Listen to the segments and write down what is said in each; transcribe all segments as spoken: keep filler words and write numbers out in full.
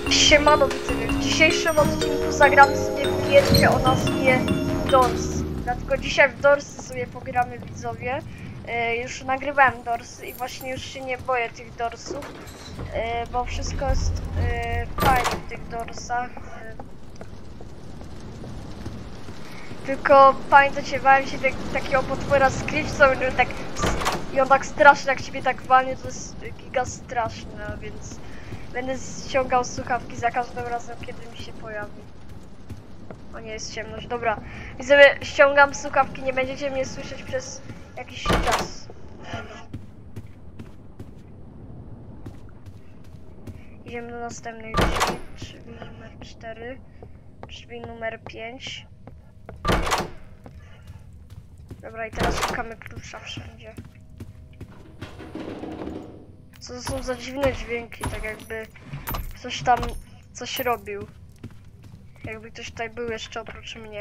Siemano widzowie, w dzisiejszym odcinku zagramy sobie w gierkę o nazwie Doors. Dlatego dzisiaj w Doorsy sobie pogramy widzowie. Yy, już nagrywałem Doorsy i właśnie już się nie boję tych Doorsów, yy, bo wszystko jest yy, fajne w tych Doorsach. Yy. Tylko pamiętacie, bałem się tak, takiego potwora Screech, co on tak i on tak strasznie, jak ciebie tak walnie, to jest giga straszne, więc będę ściągał słuchawki za każdym razem, kiedy mi się pojawi. O nie, jest ciemność. Dobra, widzę, ściągam słuchawki, nie będziecie mnie słyszeć przez jakiś czas. Idziemy do następnej drzwi. Drzwi numer cztery. Drzwi numer pięć. Dobra, i teraz szukamy klucza wszędzie. Co to są za dziwne dźwięki, tak jakby ktoś tam coś robił. Jakby ktoś tutaj był jeszcze oprócz mnie.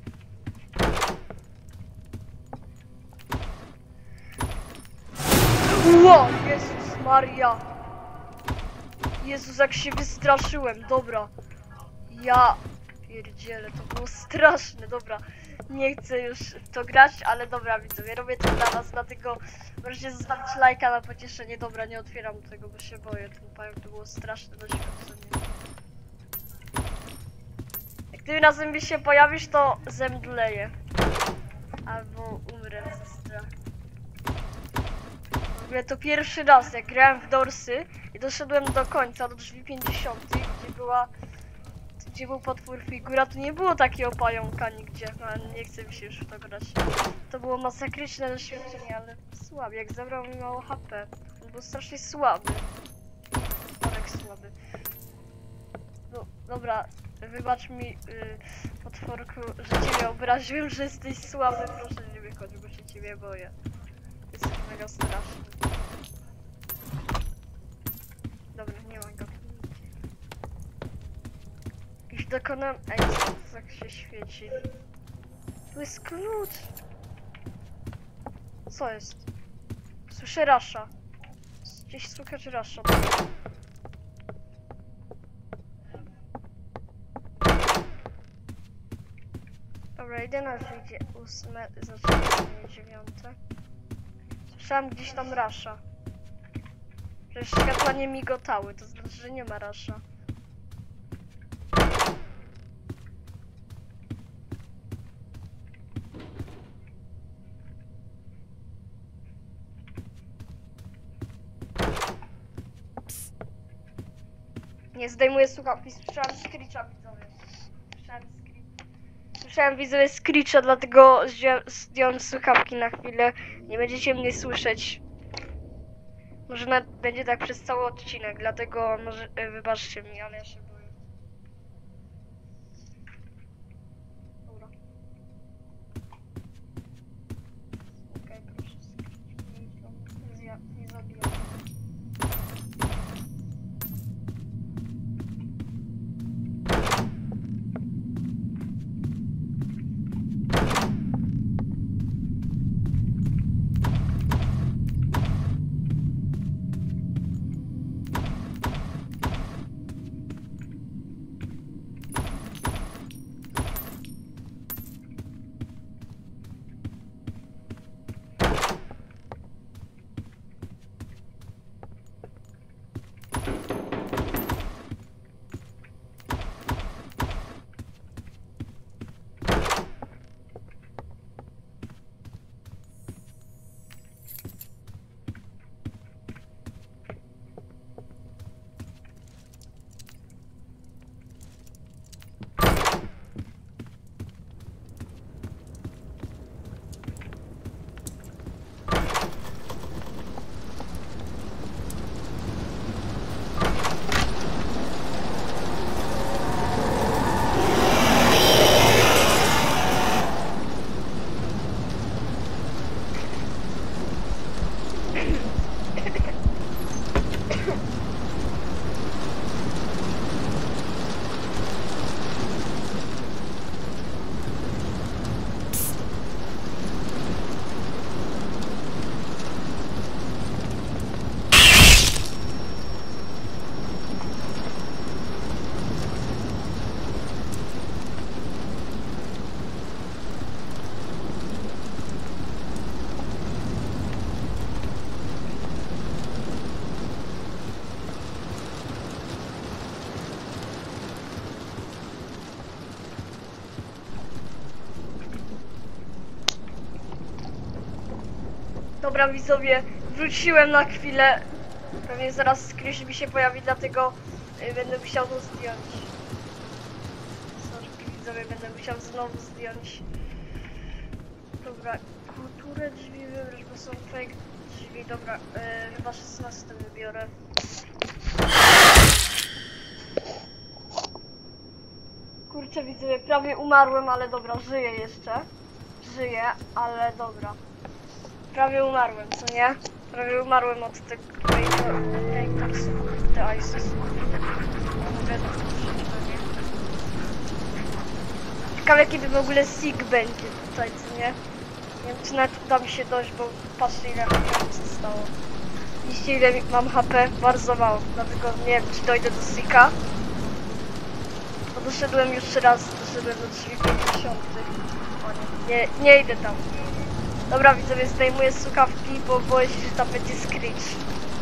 Ło! Jezus Maria! Jezus, jak się wystraszyłem, dobra. Ja pierdzielę, to było straszne, dobra. Nie chcę już w to grać, ale dobra widzowie, robię to dla was, dlatego możecie zostawić lajka na pocieszenie. Dobra, nie otwieram tego, bo się boję, ten pająk to było straszne doświadczenie. Jak ty razem mi się pojawisz, to zemdleję. Albo umrę ze strachu. W ogóle to pierwszy raz, jak grałem w Doorsy i doszedłem do końca, do drzwi pięćdziesiątej, gdzie była... Gdzie był potwór figura, to nie było takiego pająka nigdzie, no, nie chce mi się już w to grać. To było masakryczne doświadczenie, ale słaby, jak zabrał mi mało H P. On był strasznie słaby. Tak słaby. No, dobra, wybacz mi, yy, potworku, że ciebie obraziłem, że jesteś słaby, proszę nie wychodź, bo się ciebie boję. Jesteś mega straszny. Dobra, nie ma go. Już dokonam... Ej, co to tak się świeci? Tu jest klucz! Co jest? Słyszę rasza. Gdzieś słychać rasza. Dobra, idę na wyjdzie ósme, zaczynamy dziewiąte. Słyszałam gdzieś tam rasza. Przecież światła nie migotały, to znaczy, że nie ma rasza. Nie zdejmuję słuchawki, słyszałem Screecha widzowie. Słyszałem Screecha. Słyszałem widzowie Screecha, dlatego zdjąłem słuchawki na chwilę. Nie będziecie mnie słyszeć. Może nawet będzie tak przez cały odcinek, dlatego może e, wybaczcie mi, ale ja się boję. Dobra. Okej, okay, proszę Screech. Nie, nie zabijam. Dobra widzowie, wróciłem na chwilę. Pewnie zaraz screen mi się pojawi, dlatego y, będę musiał to zdjąć. Sorry widzowie, będę musiał znowu zdjąć. Dobra, kulturę drzwi wybrać, bo są fake drzwi. Dobra, y, chyba szesnaste wybiorę. Kurczę widzowie, prawie umarłem, ale dobra, żyję jeszcze. Żyję, ale dobra. Prawie umarłem, co nie? Prawie umarłem od tego Apex, The Isis. Ciekawe kiedy w ogóle Sig będzie tutaj, co nie? Nie wiem czy nawet uda mi się dojść, bo patrzcie ile H P zostało. Widzicie ile mam H P? Bardzo mało, dlatego nie wiem czy dojdę do Sika. Bo doszedłem już raz, doszedłem do drzwi pięćdziesiątych. O nie, nie, nie idę tam. Dobra widzowie, zdejmuję słuchawki, bo boję się, że tam będzie screech.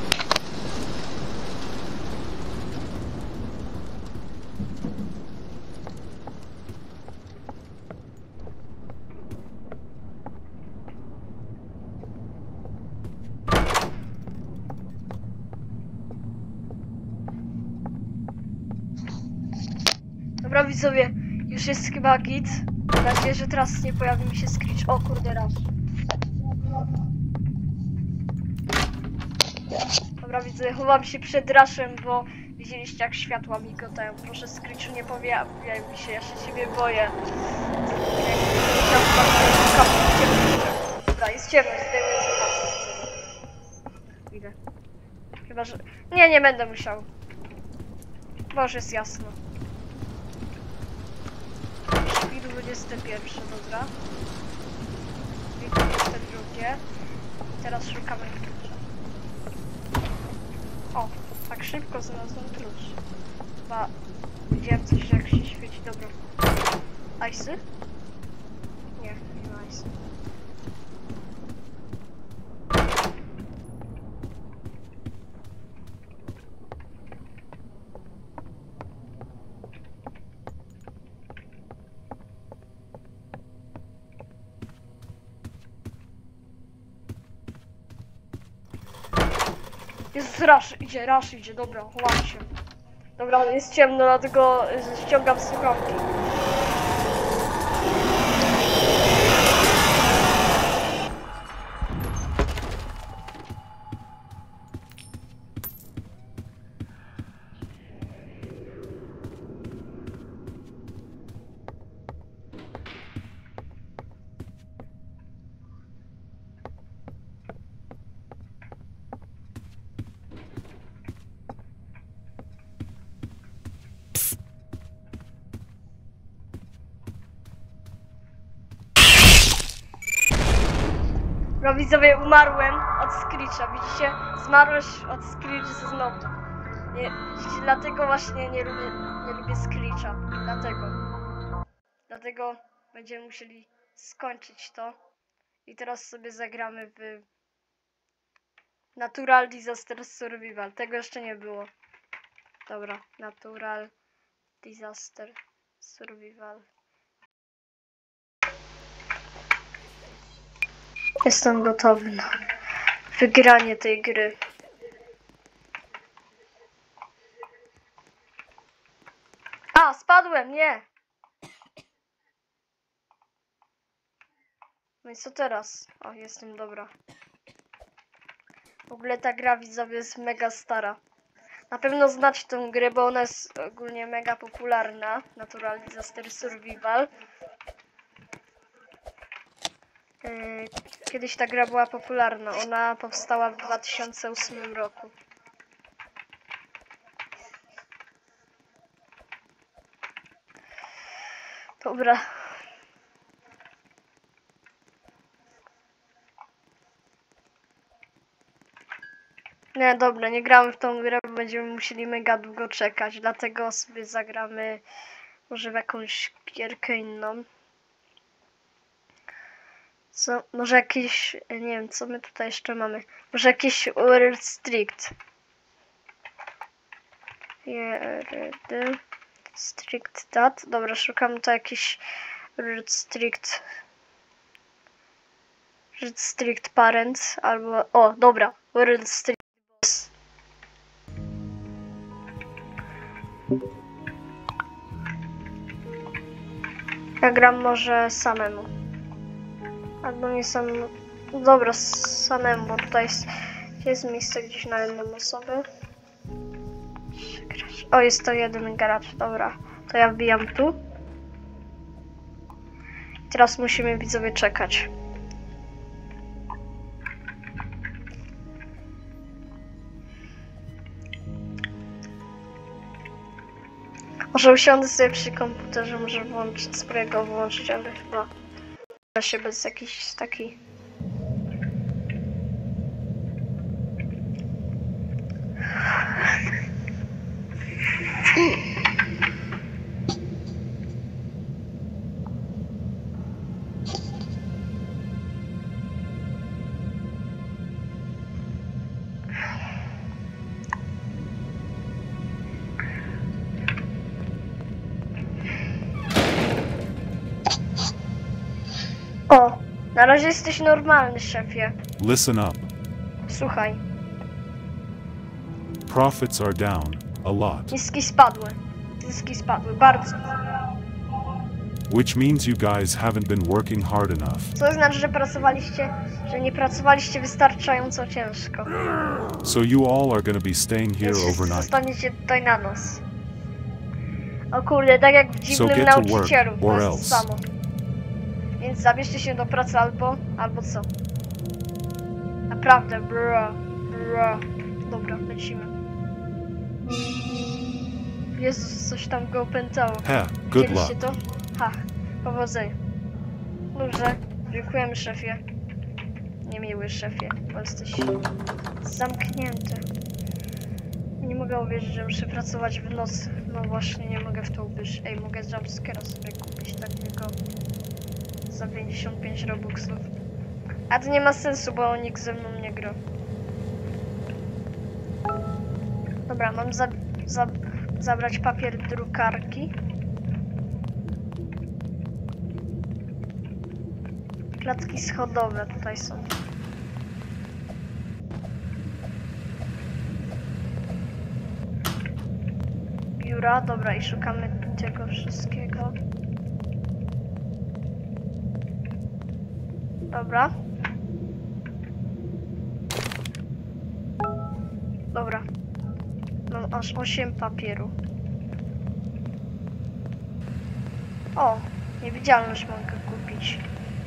Dobra widzowie, już jest chyba git. Mam nadzieję, że teraz nie pojawi mi się screech. O kurde, raz. Dobra widzowie, chowam się przed raszem, bo widzieliście jak światła migotają. Proszę screechu nie pojawi mi się, ja się ciebie boję. Dobra, jest ciemno, zdejmuję słuchawki. Idę. Chyba, że... Nie, nie będę musiał. Bo już jest jasno. Drzwi dwudzieste pierwsze, dobra. Drzwi dwudzieste drugie. Teraz szukamy klucza. O, tak szybko znalazłem klucz. Chyba widziałem coś, jak się świeci. Dobra. Icy? Nie, nie ma icy. Jest rush, idzie, rush idzie, dobra, chowam się. Dobra, jest ciemno, dlatego ściągam słuchawki. No widzowie, umarłem od screecha, widzicie? Zmarłeś od screecha znowu. Nie, widzicie? Dlatego właśnie nie lubię, nie lubię screecha. Dlatego. Dlatego będziemy musieli skończyć to. I teraz sobie zagramy w Natural Disaster Survival. Tego jeszcze nie było. Dobra, Natural Disaster Survival. Jestem gotowy na wygranie tej gry. A, spadłem, nie! No i co teraz? O, jestem dobra. W ogóle ta gra widzowie jest mega stara. Na pewno znacie tę grę, bo ona jest ogólnie mega popularna. Natural Disaster Survival. Kiedyś ta gra była popularna. Ona powstała w dwa tysiące ósmym roku. Dobra. Nie, dobra, nie gramy w tą grę, bo będziemy musieli mega długo czekać. Dlatego sobie zagramy może w jakąś gierkę inną. Co? Może jakiś... Nie wiem, co my tutaj jeszcze mamy. Może jakiś World Strict. Yeah, Strict dat. Dobra, szukam to jakiś World Strict. Strict parents albo... O, dobra. World strict boss. Ja gram może samemu. Albo nie samemu. Dobra, samemu, bo tutaj jest, jest miejsce gdzieś na jedną osobę. O, jest to jeden gracz, dobra. To ja wbijam tu. Teraz musimy widzowie czekać. Może usiądę sobie przy komputerze, może włączyć, spróbuję go włączyć, ale chyba da się bez jakiejś takiej... O, na razie jesteś normalny, szefie. Listen up. Słuchaj, Profits are down a lot, zyski spadły. Zyski spadły, bardzo. which means you guys haven't been working hard enough. Co znaczy, że pracowaliście, że nie pracowaliście wystarczająco ciężko. So you all are gonna be staying here Więc wszyscy overnight. zostaniecie tutaj na noc. O kurde, tak jak w dziwnym get to work, nauczycielu, to or jest else. samo. Więc zabierzcie się do pracy albo, albo co? Naprawdę, bro, bro. Dobra, lecimy. Jezus, coś tam go opętało. Heh, good Widzieliście luck. to? Ha, powodzenia. Dobrze, dziękujemy, szefie. Niemiły szefie, bo jesteś zamknięty. Nie mogę uwierzyć, że muszę pracować w nocy. No właśnie, nie mogę w to uwierzyć. Ej, mogę jumpscare'a sobie kupić takiego za pięćdziesiąt pięć robuxów. A to nie ma sensu, bo nikt ze mną nie gra. Dobra, mam za, za, zabrać papier drukarki. Klatki schodowe tutaj są. Biura, dobra, i szukamy tego wszystkiego. Dobra. Dobra. Mam aż osiem papieru. O, niewidzialność mogę kupić.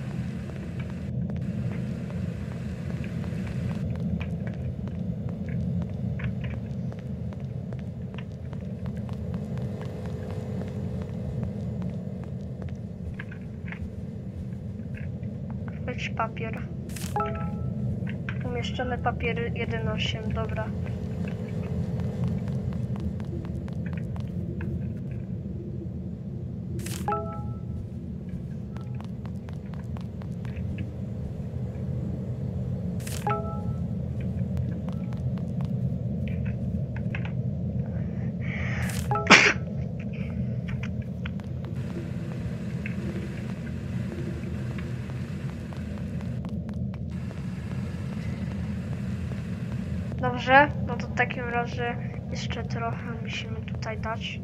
Chwyć papier. Umieszczone papiery jeden osiem, dobra. Dobrze, no to w takim razie jeszcze trochę musimy tutaj dać.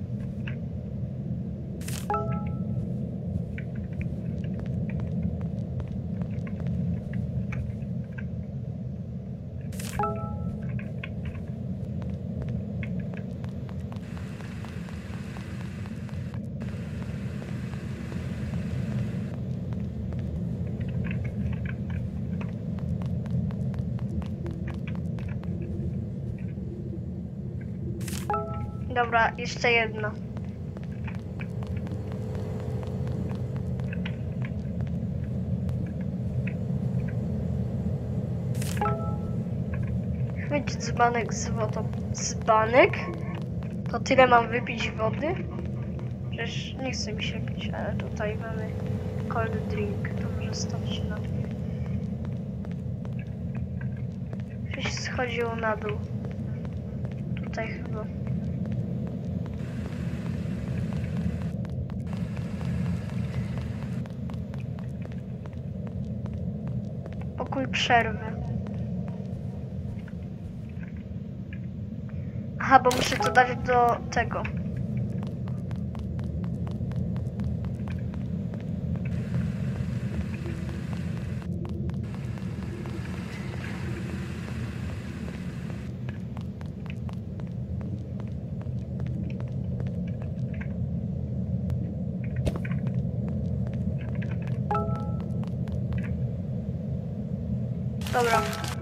Dobra, jeszcze jedno. Chwyć dzbanek z wodą. Dzbanek? To tyle mam wypić wody? Przecież nie chce mi się pić, ale tutaj mamy cold drink. To może stać na dwie. Coś schodziło na dół. Tutaj chyba. pokój przerwy. Aha, bo muszę to dać do tego. Dobra.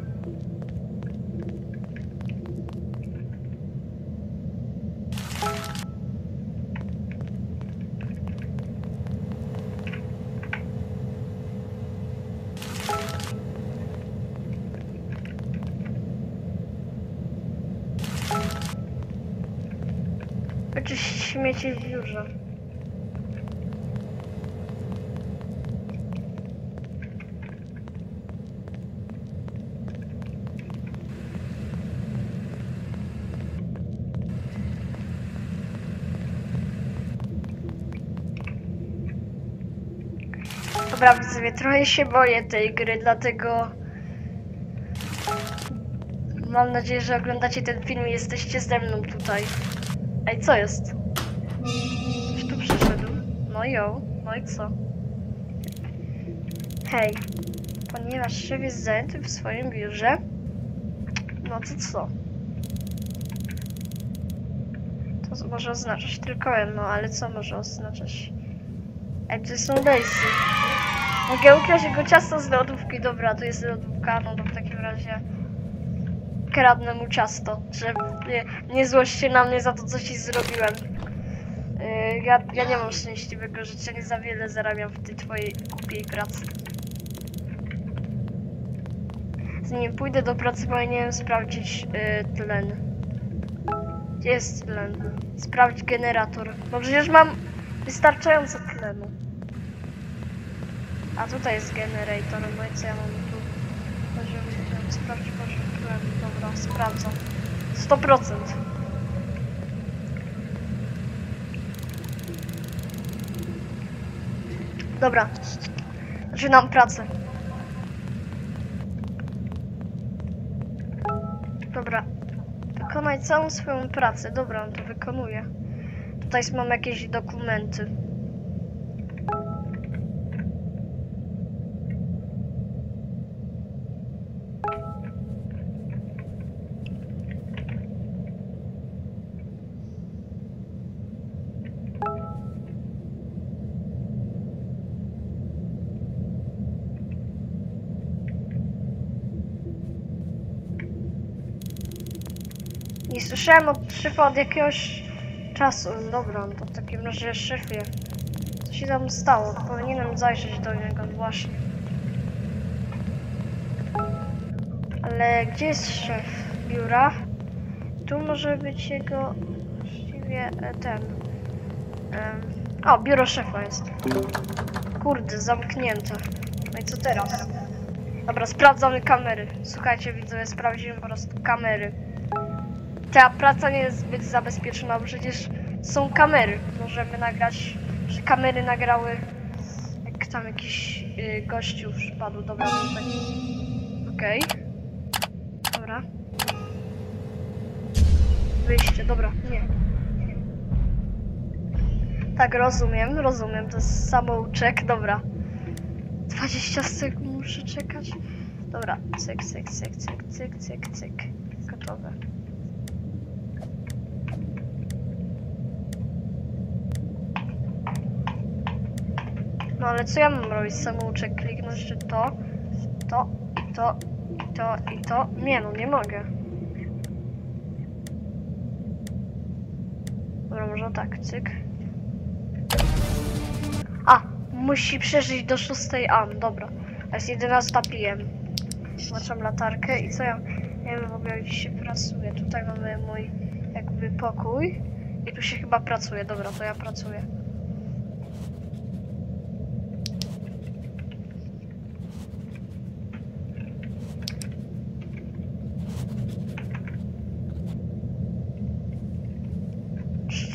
Jakieś śmieci w biurze. Dobra, widzowie, trochę się boję tej gry, dlatego mam nadzieję, że oglądacie ten film i jesteście ze mną tutaj. Ej, co jest? Ktoś tu przyszedł? No jo, no i co? Hej, ponieważ szef jest zajęty w swoim biurze, no to co? To może oznaczać tylko jedno, ale co może oznaczać? Ej, to są Daisy. Mogę ukraść jego ciasto z lodówki. Dobra, tu jest lodówka, no to w takim razie kradnę mu ciasto, że nie, nie złość się na mnie za to, co ci zrobiłem. Yy, ja, ja nie mam szczęśliwego życia, nie za wiele zarabiam w tej twojej głupiej pracy. Zanim pójdę do pracy, powinienem sprawdzić yy, tlen. Gdzie jest tlen? Sprawdź generator. Bo przecież mam wystarczająco tlenu. A tutaj jest generator, no i co ja mam tu? Może sprawdzić może tlen. Dobra, sprawdzam. sto procent. Dobra. Zaczynam pracę. Dobra. Wykonaj całą swoją pracę. Dobra, on to wykonuje. Tutaj mam jakieś dokumenty. Nie słyszałem od szefa od jakiegoś czasu. Dobra, to w takim razie szefie. Co się tam stało? Powinienem zajrzeć do niego właśnie. Ale gdzie jest szef biura? Tu może być jego właściwie ten. Um, o, biuro szefa jest. Kurde, zamknięte. No i co teraz? Dobra, sprawdzamy kamery. Słuchajcie, widzowie, sprawdzimy po prostu kamery. Ta praca nie jest zbyt zabezpieczona, bo przecież są kamery. Możemy nagrać, że kamery nagrały, jak tam jakiś yy, gościu przypadł. Dobra, tutaj. Okej. Okay. Dobra. Wyjście, dobra, nie. Tak, rozumiem, rozumiem, to jest samouczek, dobra. dwadzieścia sekund muszę czekać. Dobra, cyk, cyk, cyk, cyk, cyk, cyk, cyk. Gotowe. No ale co ja mam robić? Samouczek kliknąć, czy to, to, i to, i to, i to? Nie no, nie mogę. Dobra, może tak, cyk. A, musi przeżyć do szóstej A, dobra. A jest jedenasta P M. Włączam latarkę i co ja... Nie wiem w ogóle gdzie się pracuje. Tutaj mamy mój jakby pokój. I tu się chyba pracuje, dobra, to ja pracuję.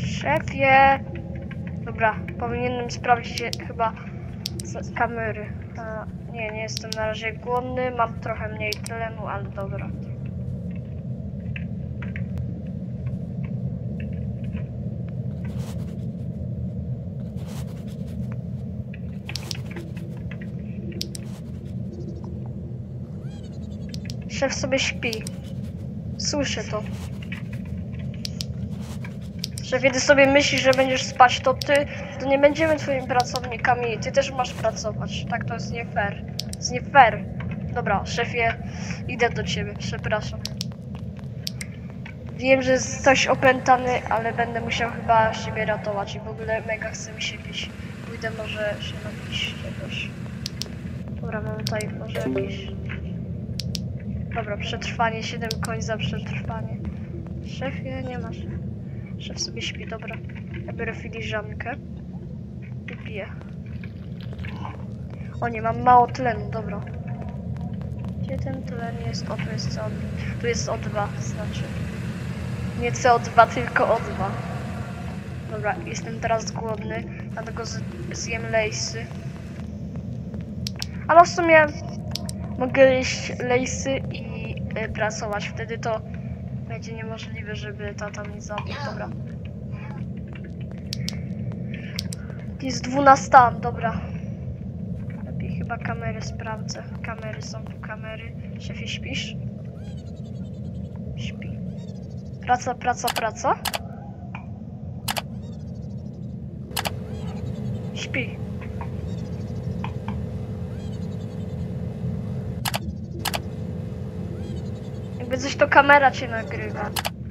Szefie! Dobra, powinienem sprawdzić chyba z kamery. A, nie, nie jestem na razie głodny, mam trochę mniej tlenu, ale dobra. Szef sobie śpi. Słyszę to. Że kiedy sobie myślisz, że będziesz spać, to ty, to nie będziemy twoimi pracownikami. Ty też masz pracować. Tak, to jest nie fair. To jest nie fair. Dobra, szefie, idę do ciebie, przepraszam. Wiem, że jesteś opętany, ale będę musiał chyba siebie ratować i w ogóle mega chcę mi się pić. Pójdę może się napić czegoś. Dobra, mam tutaj może jakieś... Dobra, przetrwanie, siedem koń za przetrwanie. Szefie, nie masz. Szef sobie śpi, dobra. Ja biorę filiżankę i piję. O nie, mam mało tlenu, dobra. Gdzie ten tlen jest? O, tu jest C O dwa. Tu jest O dwa, znaczy. Nie C O dwa, tylko O dwa. Dobra, jestem teraz głodny, dlatego zjem lejsy. Ale w sumie mogę jeść lejsy i y, pracować. Wtedy to będzie niemożliwe, żeby tata mnie zabił. Dobra. Jest dwunasta, dobra. Lepiej chyba kamery sprawdzę. Kamery są tu, kamery. Szefie, śpisz? Śpi. Praca, praca, praca. Śpi. Jakby coś, to kamera cię nagrywa.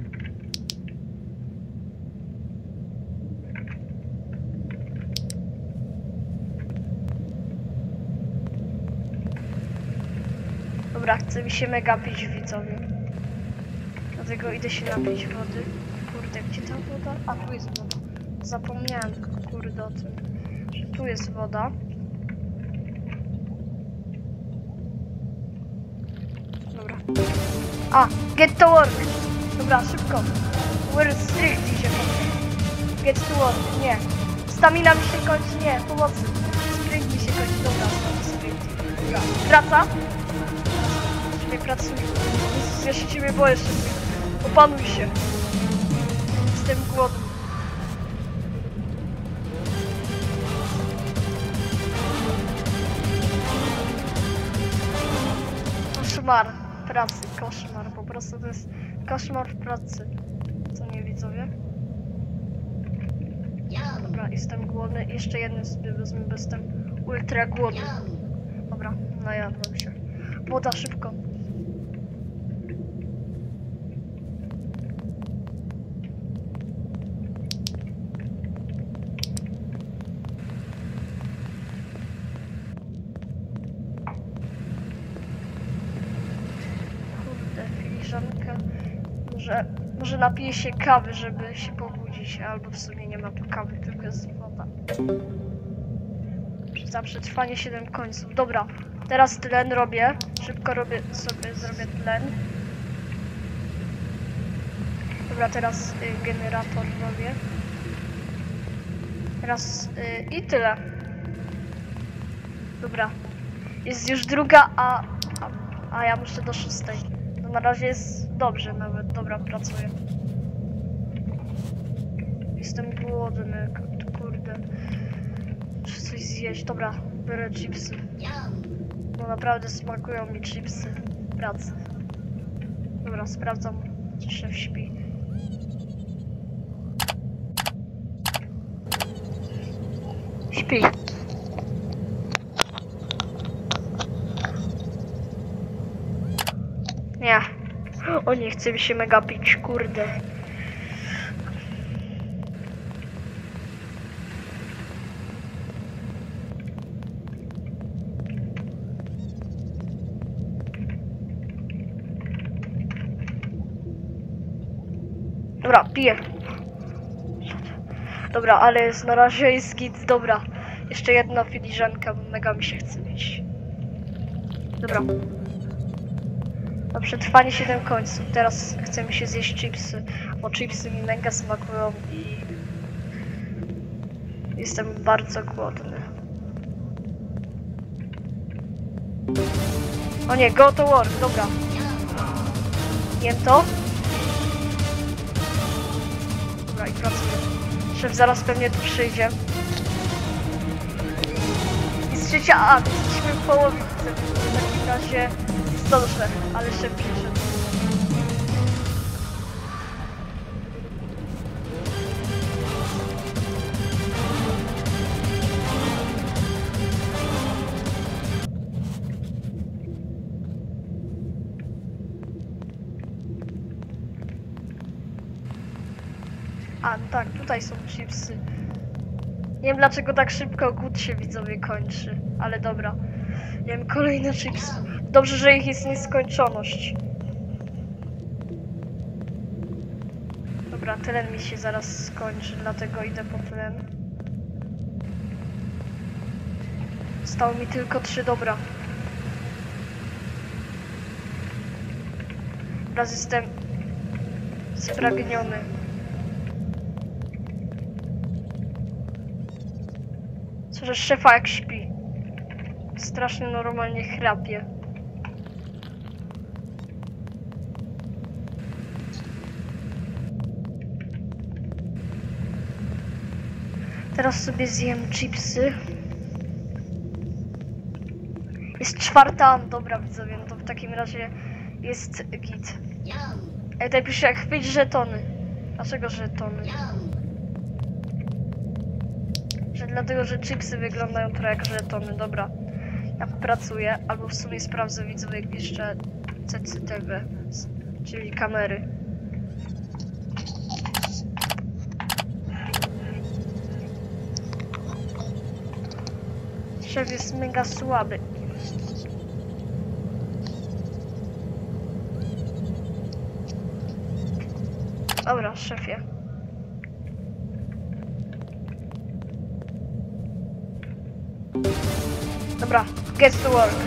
Dobra, chce mi się mega pić, widzowie. Dlatego idę się napić wody. Kurde, gdzie ta woda? A, tu jest woda. Zapomniałem, kurde, o tym, że tu jest woda. Dobra. A, get to work. Dobra, szybko. We're strictly się kończy. Get to work, nie. Stamina mi się kończy, nie, pomocy. Sprint mi się kończy, dobra, sprint. Dobra, praca. Nie pracuję. Jezus, ja się ciebie boję, szybko. Opanuj się. Jestem głodny. Koszmar pracy, koszmar, po prostu to jest koszmar w pracy. Co nie, widzowie? Dobra, jestem głodny. Jeszcze jeden sobie wezmę, bo jestem ultra głodny. Dobra, najadłem się. Woda, szybko. Filiżanka. Może, może napiję się kawy, żeby się pobudzić, albo w sumie nie ma tu kawy, tylko jest woda. Za przetrwanie siedem końców. Dobra, teraz tlen robię. Szybko robię sobie, zrobię tlen. Dobra, teraz y, generator robię. Teraz y, i tyle. Dobra. Jest już druga, a, a, a ja muszę do szóstej. No na razie jest dobrze nawet. Dobra, pracuję. Jestem głodny, kurde. Muszę coś zjeść. Dobra, biorę chipsy. No naprawdę smakują mi chipsy w pracy. Dobra, sprawdzam, czy szef śpi. Śpi. Nie. O, nie chce mi się mega pić, kurde. Dobra, piję. Dobra, ale jest, na razie jest git, dobra. Jeszcze jedna filiżanka, bo mega mi się chce mieć. Dobra. Na przetrwanie siedem końców. Teraz chce mi się zjeść chipsy, bo chipsy mi mega smakują i jestem bardzo głodny. O nie, go to work, dobra. Jem to. Dobra, i pracuję. Szef zaraz pewnie tu przyjdzie. Jest trzecia, a, więc jesteśmy w połowie. W takim razie zdążę, ale szef przyszedł. A, no tak, tutaj są chipsy. Nie wiem dlaczego tak szybko głód się widzowie kończy, ale dobra. Jem kolejne chipsy. Dobrze, że ich jest nieskończoność. Dobra, tlen mi się zaraz skończy, dlatego idę po tlen. Zostało mi tylko trzy, dobra. Teraz jestem spragniony. Słyszę szefa jak śpi. Strasznie normalnie chrapie. Teraz sobie zjem chipsy. Jest czwarta, dobra widzowie, no to w takim razie jest git. Ej, tutaj pisze jak chwyć żetony. Dlaczego żetony? Że dlatego, że chipsy wyglądają trochę jak żetony, dobra. Ja pracuję, albo w sumie sprawdzę widzowie jeszcze C C T V, czyli kamery. Szef jest mega słaby. Dobra, szefie. Dobra, get to work.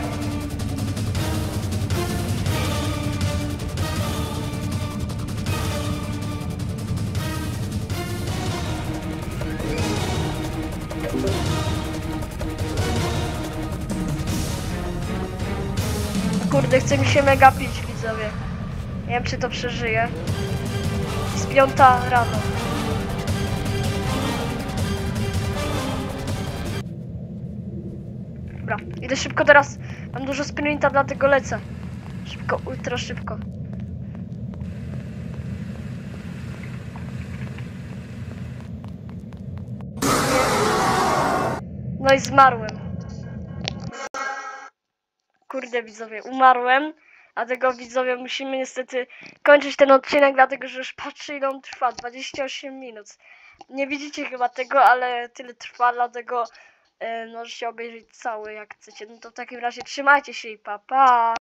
Kurde, chce mi się mega pić, widzowie. Nie wiem, czy to przeżyję. Jest piąta rano. Dobra, idę szybko teraz. Mam dużo sprinta, dlatego lecę. Szybko, ultra szybko. No i zmarłem. Kurde widzowie, umarłem. Dlatego widzowie musimy niestety kończyć ten odcinek, dlatego że już patrzę ile on trwa. dwadzieścia osiem minut. Nie widzicie chyba tego, ale tyle trwa, dlatego e, możecie obejrzeć cały jak chcecie. No to w takim razie trzymajcie się i pa pa!